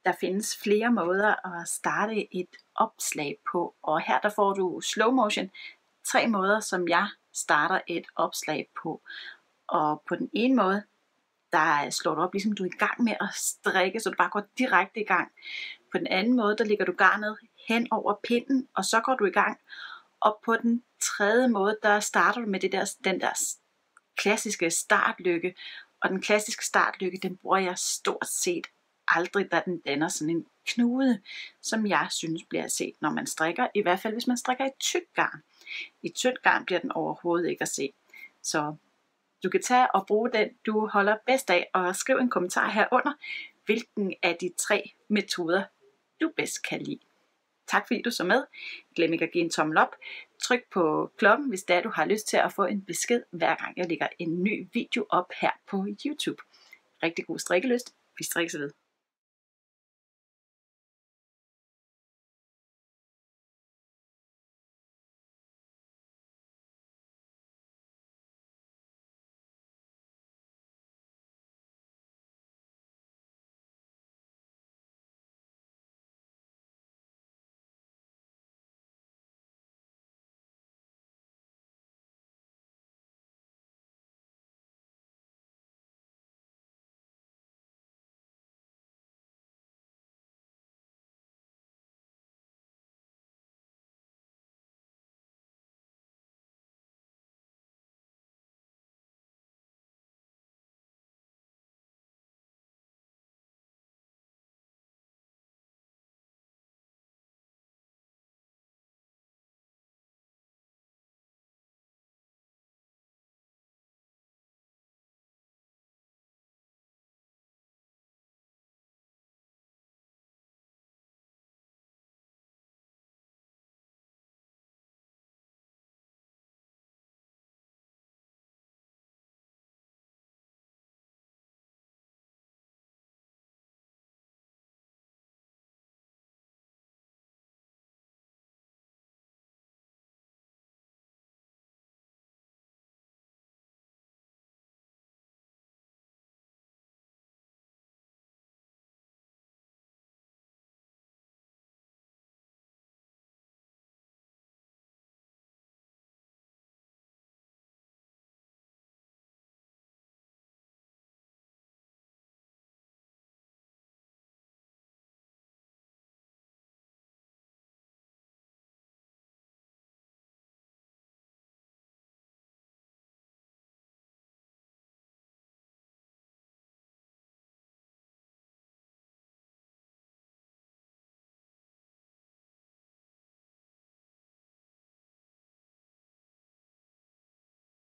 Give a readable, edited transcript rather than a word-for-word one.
Der findes flere måder at starte et opslag på, og her der får du slow motion 3 måder, som jeg starter et opslag på. Og på den ene måde, der slår du op, ligesom du er i gang med at strikke, så du bare går direkte i gang. På den anden måde, der lægger du garnet hen over pinden, og så går du i gang. Og på den tredje måde, der starter du med den der klassiske startlykke. Og den klassiske startlykke, den bruger jeg stort set aldrig, da den danner sådan en knude, som jeg synes bliver set, når man strikker. I hvert fald, hvis man strikker i tykt garn. I tyndt garn bliver den overhovedet ikke at se. Så du kan tage og bruge den, du holder bedst af, og skriv en kommentar herunder, hvilken af de 3 metoder, du bedst kan lide. Tak fordi du så med. Glem ikke at give en tommel op. Tryk på klokken, hvis det er, du har lyst til at få en besked, hver gang jeg lægger en ny video op her på YouTube. Rigtig god strikkelyst. Vi strikkes ved.